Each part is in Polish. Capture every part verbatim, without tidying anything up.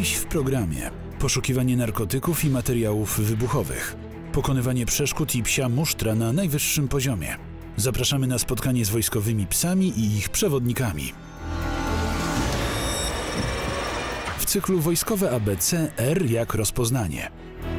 Dziś w programie poszukiwanie narkotyków i materiałów wybuchowych, pokonywanie przeszkód i psia musztra na najwyższym poziomie. Zapraszamy na spotkanie z wojskowymi psami i ich przewodnikami. W cyklu Wojskowe A B C R jak rozpoznanie.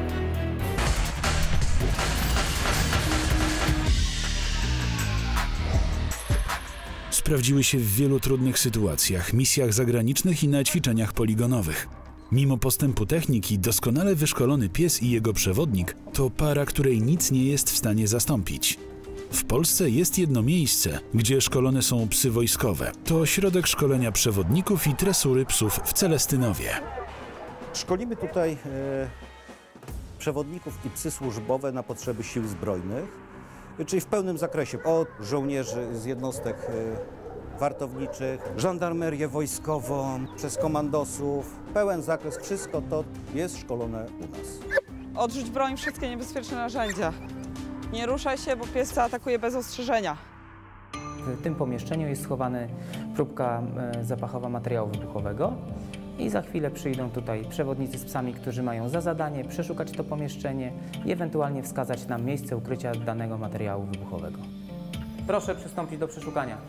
Sprawdziły się w wielu trudnych sytuacjach, misjach zagranicznych i na ćwiczeniach poligonowych. Mimo postępu techniki, doskonale wyszkolony pies i jego przewodnik to para, której nic nie jest w stanie zastąpić. W Polsce jest jedno miejsce, gdzie szkolone są psy wojskowe. To ośrodek szkolenia przewodników i tresury psów w Celestynowie. Szkolimy tutaj e, przewodników i psy służbowe na potrzeby sił zbrojnych, czyli w pełnym zakresie, od żołnierzy z jednostek e, wartowniczych, żandarmerię wojskową, przez komandosów. Pełen zakres, wszystko to jest szkolone u nas. Odrzuć broń, wszystkie niebezpieczne narzędzia. Nie ruszaj się, bo pies zaatakuje bez ostrzeżenia. W tym pomieszczeniu jest schowana próbka zapachowa materiału wybuchowego i za chwilę przyjdą tutaj przewodnicy z psami, którzy mają za zadanie przeszukać to pomieszczenie i ewentualnie wskazać nam miejsce ukrycia danego materiału wybuchowego. Proszę przystąpić do przeszukania.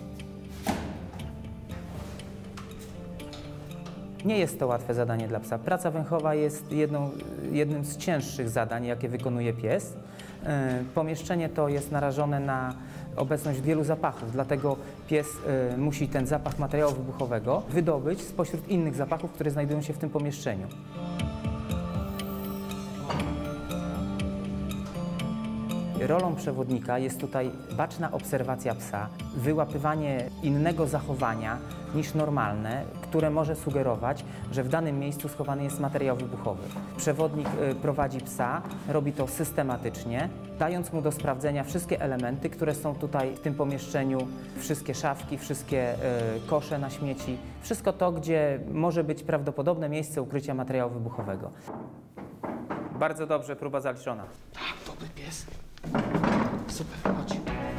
Nie jest to łatwe zadanie dla psa. Praca węchowa jest jedną, jednym z cięższych zadań, jakie wykonuje pies. Pomieszczenie to jest narażone na obecność wielu zapachów, dlatego pies musi ten zapach materiału wybuchowego wydobyć spośród innych zapachów, które znajdują się w tym pomieszczeniu. Rolą przewodnika jest tutaj baczna obserwacja psa, wyłapywanie innego zachowania niż normalne, które może sugerować, że w danym miejscu schowany jest materiał wybuchowy. Przewodnik prowadzi psa, robi to systematycznie, dając mu do sprawdzenia wszystkie elementy, które są tutaj w tym pomieszczeniu, wszystkie szafki, wszystkie kosze na śmieci, wszystko to, gdzie może być prawdopodobne miejsce ukrycia materiału wybuchowego. Bardzo dobrze, próba zaliczona. Tak, dobry pies. Super, chodź.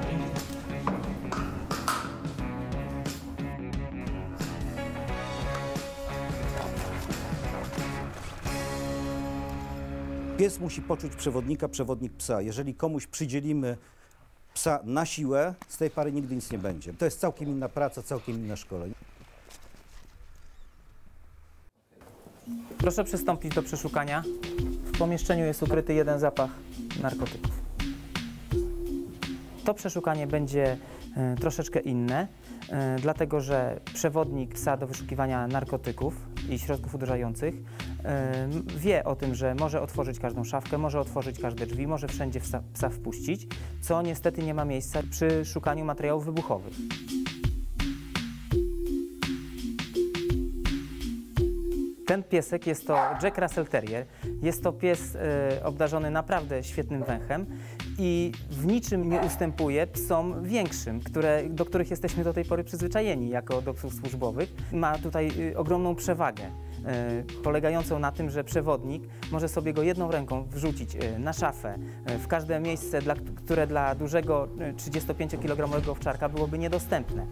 Pies musi poczuć przewodnika, przewodnik psa. Jeżeli komuś przydzielimy psa na siłę, z tej pary nigdy nic nie będzie. To jest całkiem inna praca, całkiem inne szkolenie. Proszę przystąpić do przeszukania. W pomieszczeniu jest ukryty jeden zapach narkotyków. To przeszukanie będzie e, troszeczkę inne, e, dlatego że przewodnik psa do wyszukiwania narkotyków i środków uderzających e, wie o tym, że może otworzyć każdą szafkę, może otworzyć każde drzwi, może wszędzie psa, psa wpuścić, co niestety nie ma miejsca przy szukaniu materiałów wybuchowych. Ten piesek jest to Jack Russell Terrier. Jest to pies e, obdarzony naprawdę świetnym węchem i w niczym nie ustępuje psom większym, które, do których jesteśmy do tej pory przyzwyczajeni jako do psów służbowych. Ma tutaj e, ogromną przewagę, e, polegającą na tym, że przewodnik może sobie go jedną ręką wrzucić e, na szafę, e, w każde miejsce, dla, które dla dużego trzydziestopięciokilogramowego owczarka byłoby niedostępne.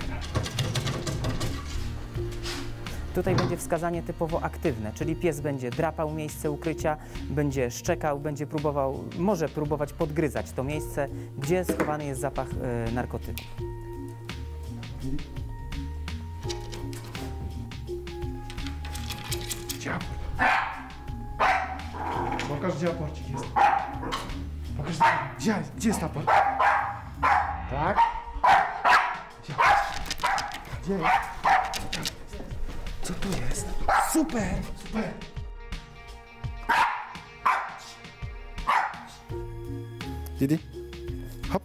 Tutaj będzie wskazanie typowo aktywne, czyli pies będzie drapał miejsce ukrycia, będzie szczekał, będzie próbował, może próbować podgryzać to miejsce, gdzie schowany jest zapach e, narkotyków. Gdzie aport? Pokaż, gdzie aporcik jest. Pokaż, gdzie, gdzie jest aport? Tak? Gdzie? Gdzie jest? Co tu jest? Super! Super! Didi, hop.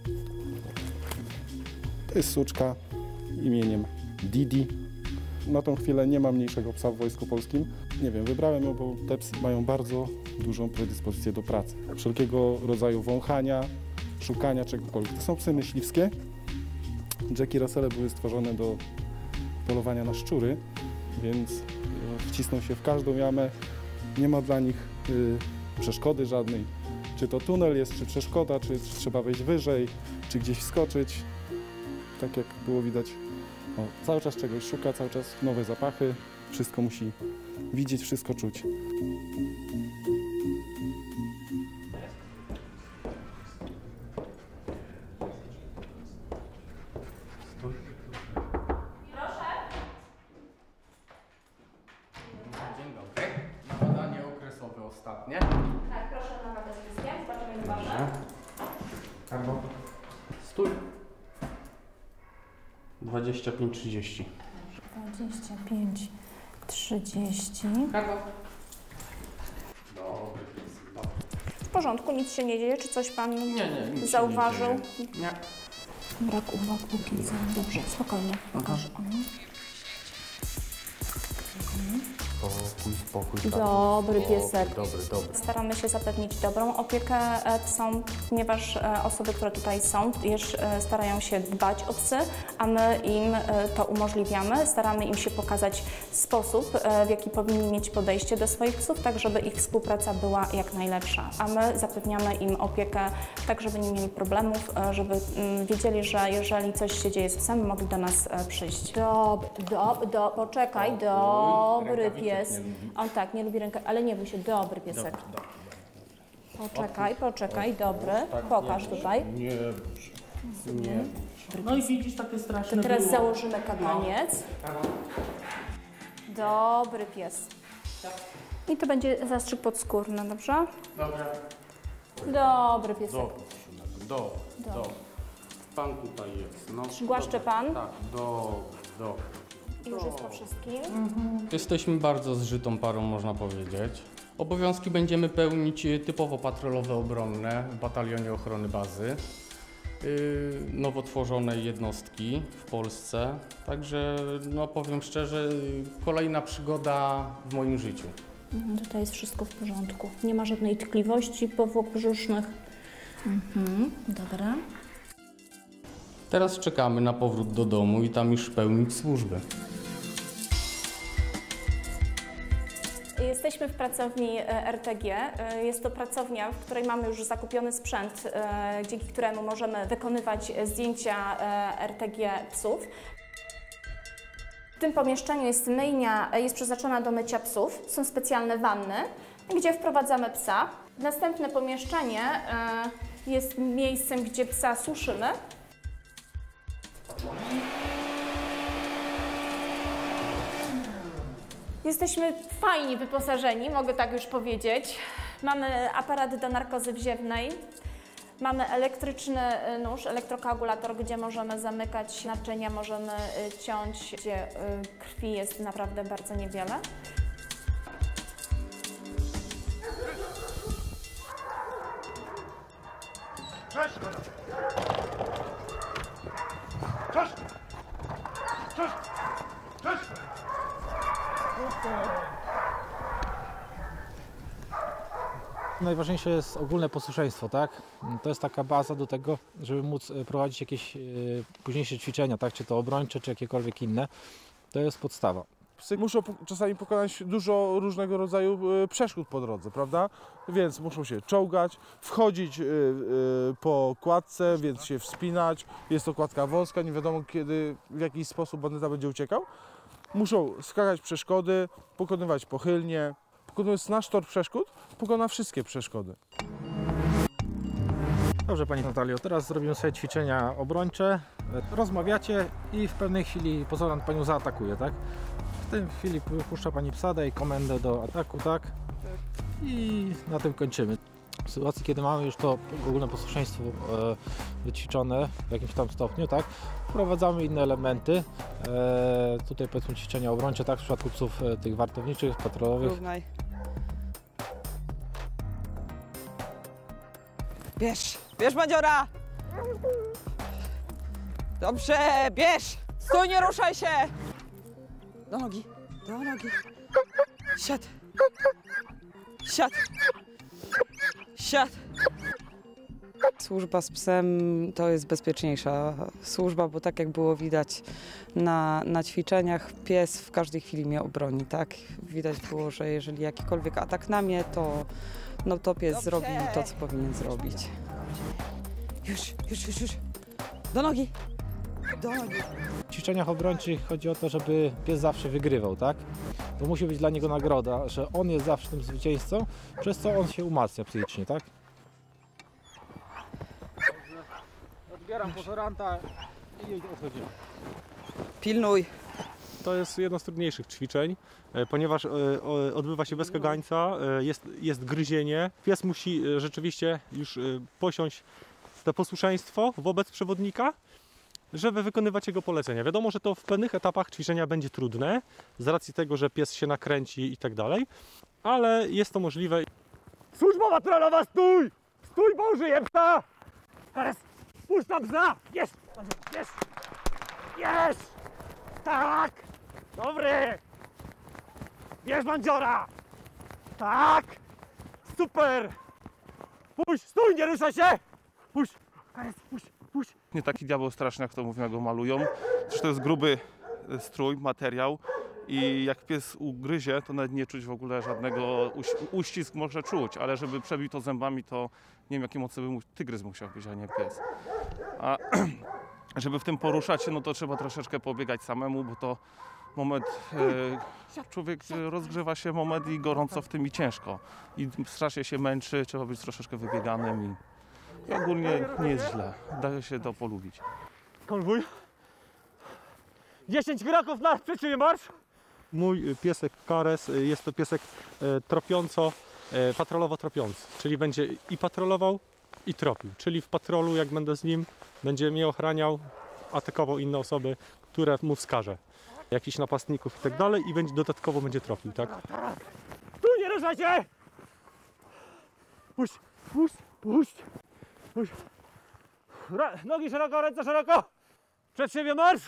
To jest suczka imieniem Didi. Na tą chwilę nie ma mniejszego psa w Wojsku Polskim. Nie wiem, wybrałem ją, bo te psy mają bardzo dużą predyspozycję do pracy. Wszelkiego rodzaju wąchania, szukania czegokolwiek. To są psy myśliwskie. Jackie Russelle były stworzone do polowania na szczury, więc wcisną się w każdą jamę. Nie ma dla nich y, przeszkody żadnej. Czy to tunel jest, czy przeszkoda, czy, czy trzeba wejść wyżej, czy gdzieś wskoczyć. Tak jak było widać, o, cały czas czegoś szuka, cały czas nowe zapachy. Wszystko musi widzieć, wszystko czuć. Dzień dobry. Na badanie okresowe ostatnie. Tak, proszę na wagę z dyskiem. Zobaczymy, ile waży. Karbo. Stój. dwadzieścia pięć trzydzieści. dwadzieścia pięć trzydzieści. Karbo. Dobry pies. Dobry. W porządku, nic się nie dzieje. Czy coś pan Nie, nie, nic się zauważył? nie dzieje. Nie. Brak uwag póki co. Dobrze, spokojnie. Pokażę. Spokój, spokój. Dobry piesek. Dobry, dobry. Staramy się zapewnić dobrą opiekę e, psom, ponieważ e, osoby, które tutaj są, już e, starają się dbać o psy, a my im e, to umożliwiamy. Staramy im się pokazać sposób, e, w jaki powinni mieć podejście do swoich psów, tak żeby ich współpraca była jak najlepsza. A my zapewniamy im opiekę tak, żeby nie mieli problemów, e, żeby mm, wiedzieli, że jeżeli coś się dzieje z psem, mogli do nas e, przyjść. Do, do, do, poczekaj, dobry pies. On tak, nie lubi rękę, ale nie bój się, dobry piesek. Poczekaj, poczekaj, dobry. Pokaż tutaj. Nie, nie. No i widzisz, takie straszne Teraz było. założymy kaganiec. Dobry pies. I to będzie zastrzyk podskórny, dobrze? Dobra. Dobry piesek. Dobry, do, do. Pan tutaj jest. No, Głaszcze pan? tak, do, do. Już jest po wszystkim. Jesteśmy bardzo zżytą parą, można powiedzieć. Obowiązki będziemy pełnić typowo patrolowe, obronne w Batalionie Ochrony Bazy. Yy, nowo tworzonej jednostki w Polsce. Także no, powiem szczerze, kolejna przygoda w moim życiu. Mhm, tutaj jest wszystko w porządku. Nie ma żadnej tkliwości, powłok brzusznych. Mhm, dobra. Teraz czekamy na powrót do domu i tam już pełnić służbę. Jesteśmy w pracowni R T G. Jest to pracownia, w której mamy już zakupiony sprzęt, dzięki któremu możemy wykonywać zdjęcia R T G psów. W tym pomieszczeniu jest myjnia, jest przeznaczona do mycia psów. Są specjalne wanny, gdzie wprowadzamy psa. Następne pomieszczenie jest miejscem, gdzie psa suszymy. Jesteśmy fajnie wyposażeni, mogę tak już powiedzieć. Mamy aparat do narkozy wziewnej, mamy elektryczny nóż, elektrokoagulator, gdzie możemy zamykać naczynia, możemy ciąć, gdzie krwi jest naprawdę bardzo niewiele. Cześć! Cześć! Cześć! Cześć! Najważniejsze jest ogólne posłuszeństwo, tak? To jest taka baza do tego, żeby móc prowadzić jakieś y, późniejsze ćwiczenia, tak? Czy to obrończe, czy jakiekolwiek inne. To jest podstawa. Psy muszą czasami pokonać dużo różnego rodzaju przeszkód po drodze, prawda? Więc muszą się czołgać, wchodzić po kładce, więc się wspinać. Jest to kładka wąska, nie wiadomo kiedy, w jaki sposób bandyta będzie uciekał. Muszą skakać przeszkody, pokonywać pochylnie. Pokonując nasz tor przeszkód, pokona wszystkie przeszkody. Dobrze Pani Natalio, teraz zrobimy sobie ćwiczenia obrończe. Rozmawiacie i w pewnej chwili pozorant Panią zaatakuje, tak? W tej chwili puszcza Pani psa, daje komendę do ataku, tak? I na tym kończymy. W sytuacji, kiedy mamy już to ogólne posłuszeństwo e, wyćwiczone w jakimś tam stopniu, tak? Wprowadzamy inne elementy. E, tutaj powiedzmy ćwiczenia obrończe, tak? W przypadku psów e, tych wartowniczych, patrolowych. Równaj. Bierz, bierz Madziora! Dobrze, bierz! Stój, nie ruszaj się! Do nogi, do nogi. Siad. Siad. Siad. Służba z psem to jest bezpieczniejsza służba, bo tak jak było widać na, na ćwiczeniach, pies w każdej chwili mnie obroni, tak? Widać było, że jeżeli jakikolwiek atak na mnie, to, no to pies Dobrze. zrobi to, co powinien zrobić. Już, już, już, już. Do nogi. Do nogi. W ćwiczeniach obrończych chodzi o to, żeby pies zawsze wygrywał, tak? to musi być dla niego nagroda, że on jest zawsze tym zwycięzcą, przez co on się umacnia psychicznie, tak? Odbieram pozoranta i odchodzimy. Pilnuj. To jest jedno z trudniejszych ćwiczeń, ponieważ odbywa się bez kagańca, jest, jest gryzienie. Pies musi rzeczywiście już posiąść to posłuszeństwo wobec przewodnika, żeby wykonywać jego polecenia. Wiadomo, że to w pewnych etapach ćwiczenia będzie trudne, z racji tego, że pies się nakręci i tak dalej, ale jest to możliwe. Służba patrolowa, stój! Stój, bo użyję psa! Teraz puszczam psa! Jest! Jest! Jest! Tak! Dobry! Bierz bandziora! Tak! Super! Puść! Stój, nie ruszaj się! Puść! Puść! Puść! Nie taki diabeł straszny, jak to mówią, go malują. Zresztą to jest gruby strój, materiał i jak pies ugryzie, to nawet nie czuć w ogóle żadnego uś uścisk może czuć, ale żeby przebił to zębami, to nie wiem, jaki mocny by mu tygrys musiał być, a nie pies. A żeby w tym poruszać się, no to trzeba troszeczkę pobiegać samemu, bo to moment, e, człowiek rozgrzewa się moment i gorąco w tym i ciężko. I strasznie się męczy, trzeba być troszeczkę wybieganym i, i ogólnie nie jest źle. Da się to polubić. Konwój. dziesięć kroków na przeciwny marsz. Mój piesek Kares jest to piesek tropiąco, patrolowo tropiący, czyli będzie i patrolował, i tropił. Czyli w patrolu, jak będę z nim, będzie mnie ochraniał, atakował inne osoby, które mu wskaże. Jakichś napastników i tak dalej i będzie, dodatkowo będzie tropił, tak? Tu nie ruszajcie! Puść, puść, puść, puść. Nogi szeroko, ręce szeroko. Przed siebie marsz.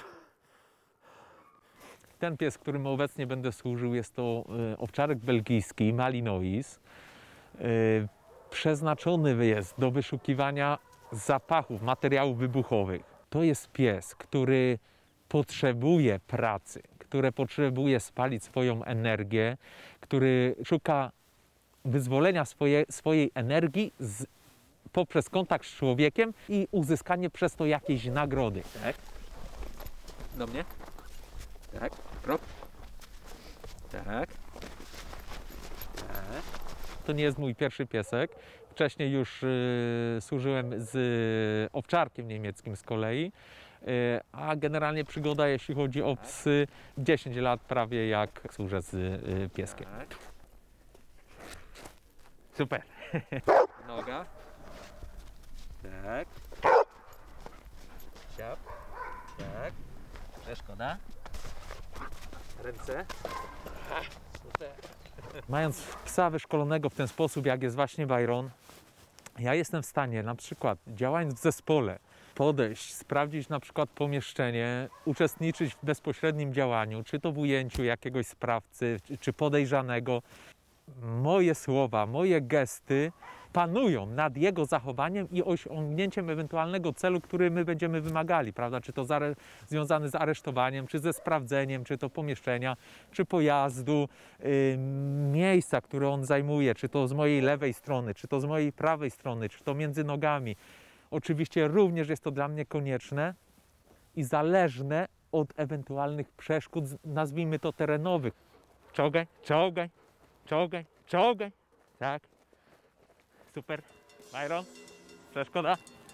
Ten pies, którym obecnie będę służył, jest to y, owczarek belgijski, Malinois. Y, przeznaczony jest do wyszukiwania zapachów, materiałów wybuchowych. To jest pies, który potrzebuje pracy, który potrzebuje spalić swoją energię, który szuka wyzwolenia swoje, swojej energii z, poprzez kontakt z człowiekiem i uzyskanie przez to jakiejś nagrody. Tak? Do mnie? Tak. Krok. Tak. Tak. To nie jest mój pierwszy piesek. Wcześniej już y, służyłem z y, owczarkiem niemieckim z kolei. Y, a generalnie przygoda, jeśli chodzi o psy, dziesięć lat prawie jak służę z y, pieskiem. Tak. Super. Noga. Tak. Siap. Tak. Przeszkoda. Ręce. Super. Mając psa wyszkolonego w ten sposób, jak jest właśnie Byron, ja jestem w stanie na przykład, działając w zespole, podejść, sprawdzić na przykład pomieszczenie, uczestniczyć w bezpośrednim działaniu, czy to w ujęciu jakiegoś sprawcy, czy podejrzanego. Moje słowa, moje gesty panują nad jego zachowaniem i osiągnięciem ewentualnego celu, który my będziemy wymagali, prawda? Czy to związany z aresztowaniem, czy ze sprawdzeniem, czy to pomieszczenia, czy pojazdu, yy, miejsca, które on zajmuje, czy to z mojej lewej strony, czy to z mojej prawej strony, czy to między nogami. Oczywiście również jest to dla mnie konieczne i zależne od ewentualnych przeszkód, nazwijmy to terenowych. Czołgaj, czołgaj, czołgaj, czołgaj, tak. Super. Byron, przeszkoda.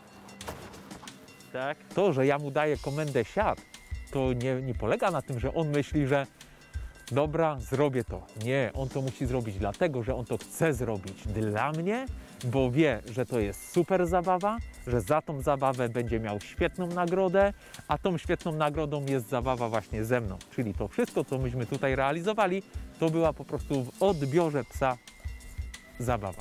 Tak. To, że ja mu daję komendę siad, to nie, nie polega na tym, że on myśli, że dobra, zrobię to. Nie, on to musi zrobić dlatego, że on to chce zrobić dla mnie, bo wie, że to jest super zabawa, że za tą zabawę będzie miał świetną nagrodę, a tą świetną nagrodą jest zabawa właśnie ze mną. Czyli to wszystko, co myśmy tutaj realizowali, to była po prostu w odbiorze psa zabawa.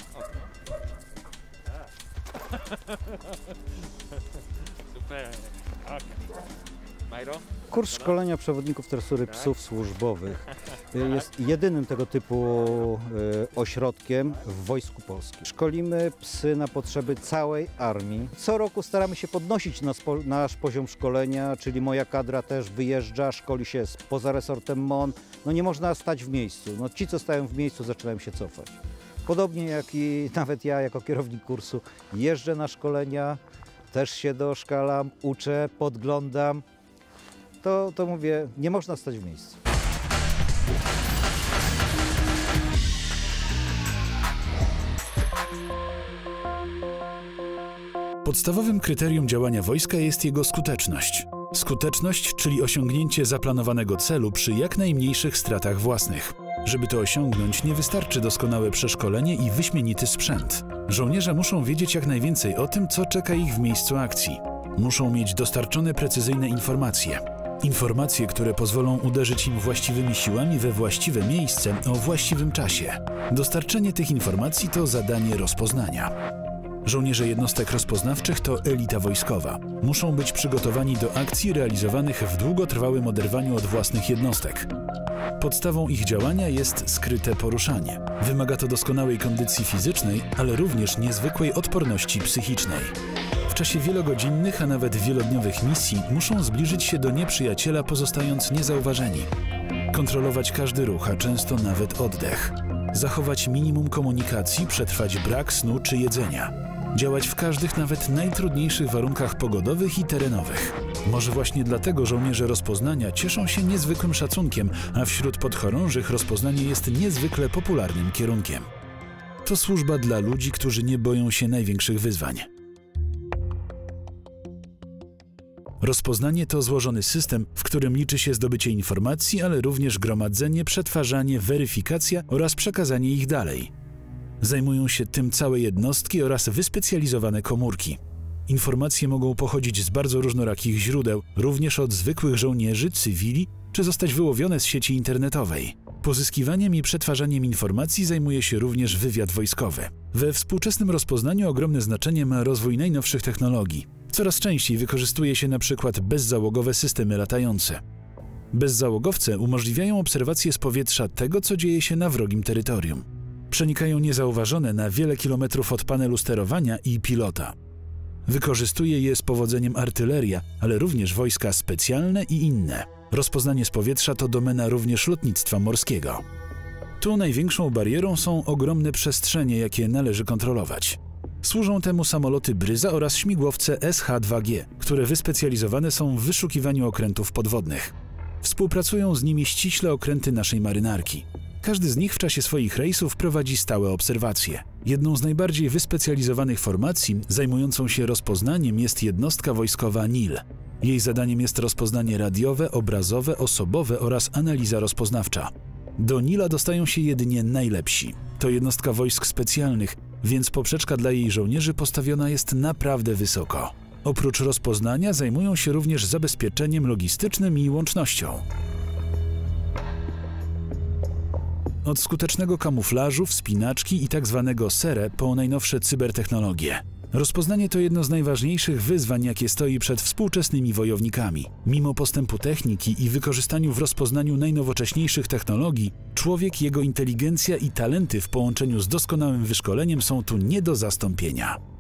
Super. Okay. Byron? Kurs szkolenia przewodników tresury psów służbowych jest jedynym tego typu ośrodkiem w Wojsku Polskim. Szkolimy psy na potrzeby całej armii. Co roku staramy się podnosić nasz poziom szkolenia, czyli moja kadra też wyjeżdża, szkoli się poza resortem M O N. No nie można stać w miejscu. No ci, co stają w miejscu, zaczynają się cofać. Podobnie jak i nawet ja jako kierownik kursu jeżdżę na szkolenia, też się doszkalam, uczę, podglądam. To, to mówię, nie można stać w miejscu. Podstawowym kryterium działania wojska jest jego skuteczność. Skuteczność, czyli osiągnięcie zaplanowanego celu przy jak najmniejszych stratach własnych. Żeby to osiągnąć, nie wystarczy doskonałe przeszkolenie i wyśmienity sprzęt. Żołnierze muszą wiedzieć jak najwięcej o tym, co czeka ich w miejscu akcji. Muszą mieć dostarczone precyzyjne informacje. Informacje, które pozwolą uderzyć im właściwymi siłami we właściwe miejsce o właściwym czasie. Dostarczenie tych informacji to zadanie rozpoznania. Żołnierze jednostek rozpoznawczych to elita wojskowa. Muszą być przygotowani do akcji realizowanych w długotrwałym oderwaniu od własnych jednostek. Podstawą ich działania jest skryte poruszanie. Wymaga to doskonałej kondycji fizycznej, ale również niezwykłej odporności psychicznej. W czasie wielogodzinnych, a nawet wielodniowych misji muszą zbliżyć się do nieprzyjaciela, pozostając niezauważeni. Kontrolować każdy ruch, a często nawet oddech. Zachować minimum komunikacji, przetrwać brak snu czy jedzenia. Działać w każdych, nawet najtrudniejszych warunkach pogodowych i terenowych. Może właśnie dlatego żołnierze rozpoznania cieszą się niezwykłym szacunkiem, a wśród podchorążych rozpoznanie jest niezwykle popularnym kierunkiem. To służba dla ludzi, którzy nie boją się największych wyzwań. Rozpoznanie to złożony system, w którym liczy się zdobycie informacji, ale również gromadzenie, przetwarzanie, weryfikacja oraz przekazanie ich dalej. Zajmują się tym całe jednostki oraz wyspecjalizowane komórki. Informacje mogą pochodzić z bardzo różnorakich źródeł, również od zwykłych żołnierzy, cywili, czy zostać wyłowione z sieci internetowej. Pozyskiwaniem i przetwarzaniem informacji zajmuje się również wywiad wojskowy. We współczesnym rozpoznaniu ogromne znaczenie ma rozwój najnowszych technologii. Coraz częściej wykorzystuje się na przykład bezzałogowe systemy latające. Bezzałogowce umożliwiają obserwację z powietrza tego, co dzieje się na wrogim terytorium. Przenikają niezauważone na wiele kilometrów od panelu sterowania i pilota. Wykorzystuje je z powodzeniem artyleria, ale również wojska specjalne i inne. Rozpoznanie z powietrza to domena również lotnictwa morskiego. Tu największą barierą są ogromne przestrzenie, jakie należy kontrolować. Służą temu samoloty Bryza oraz śmigłowce S H dwa G, które wyspecjalizowane są w wyszukiwaniu okrętów podwodnych. Współpracują z nimi ściśle okręty naszej marynarki. Każdy z nich w czasie swoich rejsów prowadzi stałe obserwacje. Jedną z najbardziej wyspecjalizowanych formacji zajmującą się rozpoznaniem jest jednostka wojskowa N I L. Jej zadaniem jest rozpoznanie radiowe, obrazowe, osobowe oraz analiza rozpoznawcza. Do N I L-a dostają się jedynie najlepsi. To jednostka wojsk specjalnych, więc poprzeczka dla jej żołnierzy postawiona jest naprawdę wysoko. Oprócz rozpoznania zajmują się również zabezpieczeniem logistycznym i łącznością. Od skutecznego kamuflażu, wspinaczki i tzw. S E R E po najnowsze cybertechnologie. Rozpoznanie to jedno z najważniejszych wyzwań, jakie stoi przed współczesnymi wojownikami. Mimo postępu techniki i wykorzystaniu w rozpoznaniu najnowocześniejszych technologii, człowiek, jego inteligencja i talenty w połączeniu z doskonałym wyszkoleniem są tu nie do zastąpienia.